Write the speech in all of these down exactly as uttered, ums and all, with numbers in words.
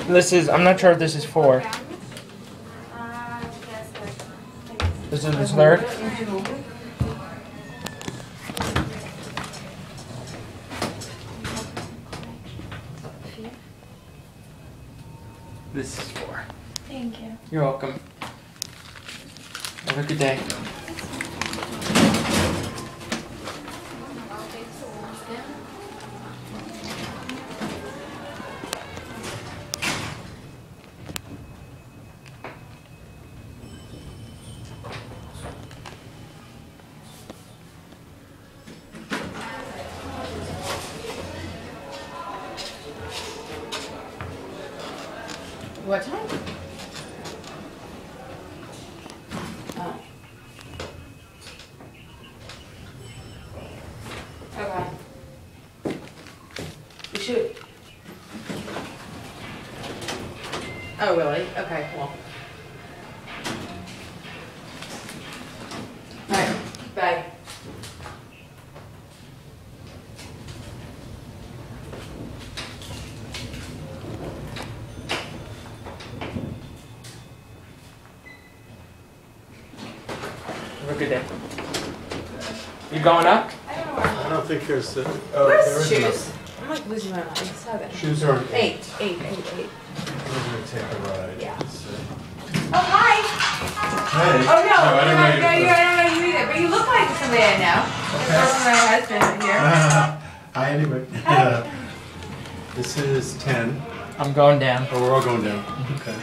This is, I'm not sure what this is for. This is the third. This is for. Thank you. You're welcome. Have a good day. What time? Oh. Okay. We should. Oh, really? Okay, cool. Alright, bye. Have a good day. You going up? I don't know where. I don't think there's. Uh, oh, Where's there the is shoes? enough. I'm like losing my mind. Seven. Shoes are. Eight. Eight, eight, eight. We're gonna take a ride. Yeah. Let's see. Oh, hi! Hey. Oh, no, I you're don't not, know no, you. you, I don't know you either, but you look like somebody I know. Okay. It's my husband here. Hi, anyway. Hi. This is ten. I'm going down. Oh, we're all going down. Okay.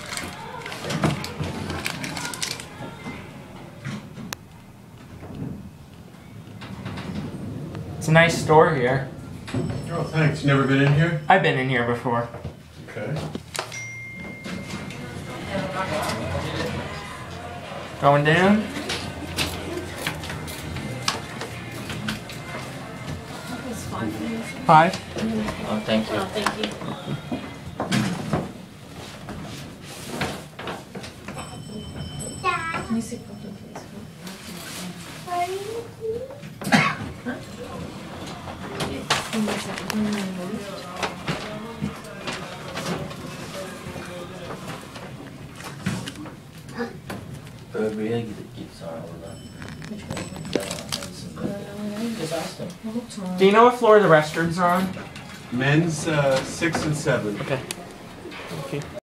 It's a nice store here. Oh, thanks. You never been in here? I've been in here before. Okay. Going down. Five. Oh, thank you. Oh, thank you. Can you see something, please? Böbreğe gidip git sonra buradan. Just ask them. Do you know what floor the restrooms are on? Men's uh, six and seven. Okay. Thank you.